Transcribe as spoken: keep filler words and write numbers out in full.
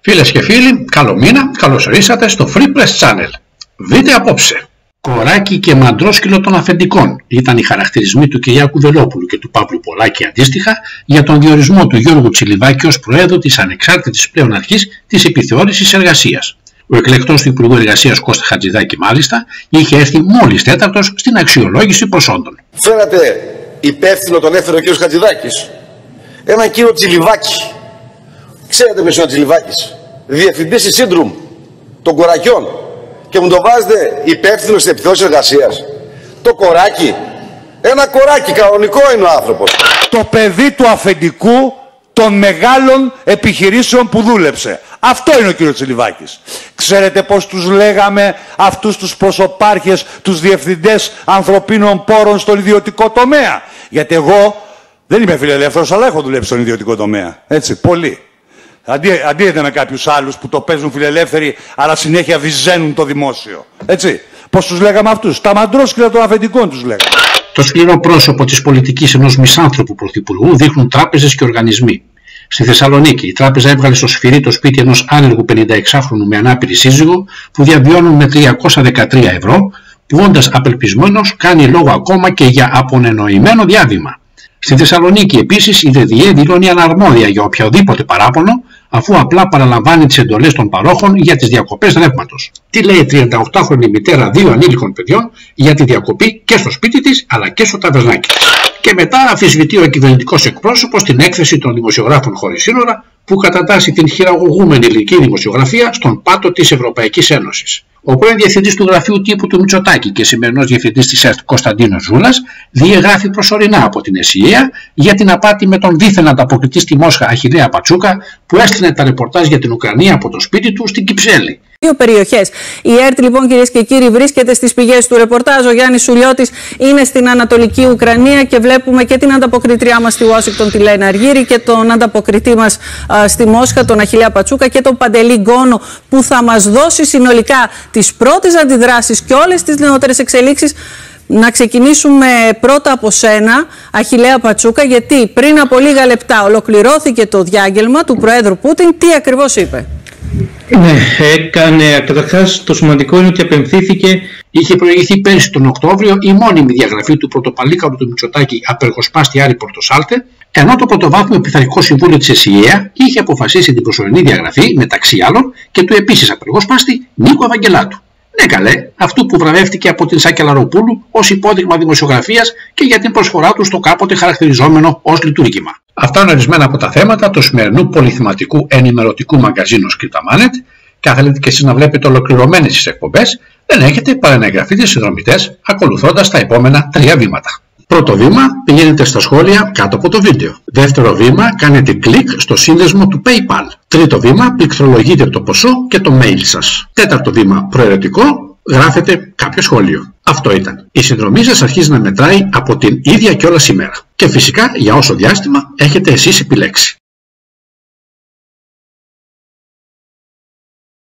Φίλες και φίλοι, καλό μήνα, καλώς ορίσατε στο Free Press Channel. Δείτε απόψε. Κοράκι και μαντρόσκυλο των αφεντικών ήταν οι χαρακτηρισμοί του Κυριάκου Βελόπουλου και του Παύλου Πολάκη αντίστοιχα για τον διορισμό του Γιώργου Τσιλιβάκη ως Προέδρου της ανεξάρτητης πλέον αρχής της επιθεώρησης εργασίας. Ο εκλεκτός του Υπουργού Εργασίας Κώστα Χατζηδάκη μάλιστα είχε έρθει μόλις τέταρτος στην αξιολόγηση προσόντων. Φέρατε υπεύθυνο τον έφερε ο κ. Χατζηδάκης, έναν κύριο Τσιλιβάκη. Ξέρετε ποιος είναι ο Τσιλιβάκης? Διευθυντής της Σύντρουμ των Κορακιών. Και μου το βάζετε υπεύθυνο στην επιθεώρηση εργασίας. Το κοράκι. Ένα κοράκι, κανονικό είναι ο άνθρωπος. Το παιδί του αφεντικού των μεγάλων επιχειρήσεων που δούλεψε. Αυτό είναι ο κύριος Τσιλιβάκης. Ξέρετε πώς τους λέγαμε αυτούς τους προσωπάρχες, τους διευθυντές ανθρωπίνων πόρων στον ιδιωτικό τομέα? Γιατί εγώ δεν είμαι φιλελεύθερος, αλλά έχω δουλέψει στον ιδιωτικό τομέα. Έτσι, πολύ. Αντί, αντίθετα με κάποιους άλλους που το παίζουν φιλελεύθεροι, αλλά συνέχεια βυζένουν το δημόσιο. Έτσι. Πώς τους λέγαμε αυτούς? Τα μαντρόσκυλα των αφεντικών τους λέγαμε. Το σκληρό πρόσωπο της πολιτικής ενός μισάνθρωπου πρωθυπουργού δείχνουν τράπεζες και οργανισμοί. Στη Θεσσαλονίκη, η τράπεζα έβγαλε στο σφυρί το σπίτι ενός άνεργου πενηνταεξάχρονου με ανάπηρη σύζυγο που διαβιώνουν με τριακόσια δεκατρία ευρώ, που όντας απελπισμένος κάνει λόγο ακόμα και για απονενοημένο διάβημα. Στη Θεσσαλονίκη επίσης η ΔΔΕ δηλώνει αναρμόδια για οποιοδήποτε παράπονο, αφού απλά παραλαμβάνει τις εντολές των παρόχων για τις διακοπές ρεύματος. Τι λέει η τριανταοκτάχρονη μητέρα δύο ανήλικων παιδιών για τη διακοπή και στο σπίτι της αλλά και στο ταβερνάκι της? Και μετά αμφισβητεί ο κυβερνητικός εκπρόσωπος την έκθεση των δημοσιογράφων χωρίς σύνορα που κατατάσσει την χειραγωγούμενη ελληνική δημοσιογραφία στον πάτο της Ευρωπαϊκής Ένωσης. Ο πρώην διευθυντής του γραφείου τύπου του Μητσοτάκη και σημερινός διευθυντής της ΕΡΤ Κωνσταντίνος Ζούλας διεγράφει προσωρινά από την ΕΣΥΕΑ για την απάτη με τον δίθεν ανταποκριτή στη Μόσχα Αχιλλέα Πατσούκα που έστειλε τα ρεπορτάζ για την Ουκρανία από το σπίτι του στην Κυψέλη. Δύο περιοχές. Η ΕΡΤ, λοιπόν, κυρίες και κύριοι, βρίσκεται στις πηγές του ρεπορτάζ. Ο Γιάννης Σουλιώτης είναι στην Ανατολική Ουκρανία και βλέπουμε και την ανταποκριτριά μας στη Ουάσιγκτον, τη Λένα Αργύρη, και τον ανταποκριτή μας α, στη Μόσχα, τον Αχιλλέα Πατσούκα, και τον Παντελή Γκόνο, που θα μας δώσει συνολικά τις πρώτες αντιδράσεις και όλες τις νεότερες εξελίξεις. Να ξεκινήσουμε πρώτα από σένα, Αχιλλέα Πατσούκα, γιατί πριν από λίγα λεπτά ολοκληρώθηκε το διάγγελμα του Προέδρου Πούτιν. Τι ακριβώς είπε? Ναι, έκανε. Καταρχάς, το σημαντικό είναι ότι απεμφθήθηκε. Είχε προηγηθεί πέρσι τον Οκτώβριο η μόνιμη διαγραφή του πρωτοπαλίκαρου του Μητσοτάκη απεργοσπάστη Άρη Πορτοσάλτε, ενώ το πρωτοβάθμιο πειθαρχικό συμβούλιο της ΕΣΥΕΑ είχε αποφασίσει την προσωρινή διαγραφή, μεταξύ άλλων, και του επίσης απεργοσπάστη Νίκο Ευαγγελάτου. Ναι, καλέ, αυτού που βραβεύτηκε από την Σακελαροπούλου ως υπόδειγμα δημοσιογραφίας και για την προσφορά του στο κάποτε χαρακτηριζόμενο ως λειτουργήμα. Αυτά είναι ορισμένα από τα θέματα του σημερινού πολυθεματικού ενημερωτικού μαγκαζίνου Σκριταμάνετ, και αν θέλετε και εσείς να βλέπετε ολοκληρωμένες τις εκπομπές, δεν έχετε παρά να εγγραφείτε συνδρομητές ακολουθώντας τα επόμενα τρία βήματα. Πρώτο βήμα, πηγαίνετε στα σχόλια κάτω από το βίντεο. Δεύτερο βήμα, κάνετε κλικ στο σύνδεσμο του PayPal. Τρίτο βήμα, πληκτρολογείτε το ποσό και το mail σας. Τέταρτο βήμα, προαιρετικό, γράφετε κάποιο σχόλιο. Αυτό ήταν. Η συνδρομή σας αρχίζει να μετράει από την ίδια κιόλας ημέρα. Και φυσικά για όσο διάστημα έχετε εσείς επιλέξει.